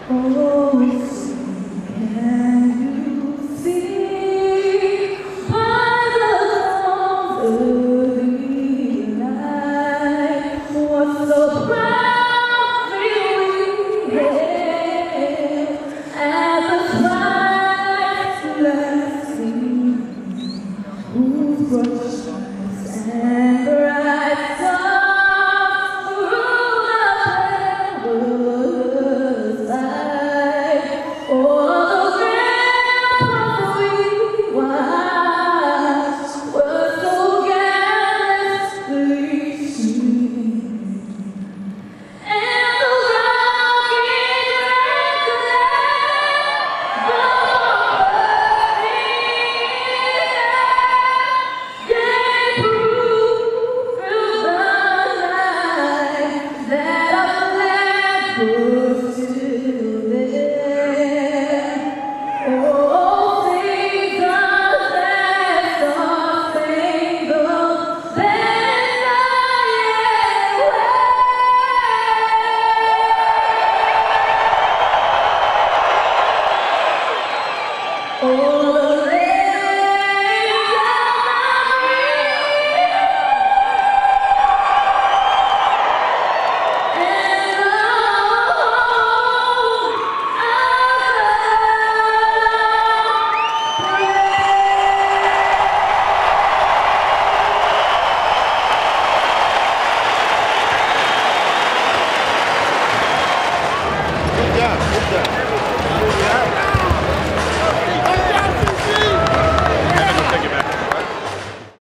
Oh, can you see by the early light what so proudly we hailed as the twilight's last gleam, whose brightness and bright stars through the perilous light. Oh, the ramparts we watched were so gallantly seen, and the rocket gave proof through the night that our flag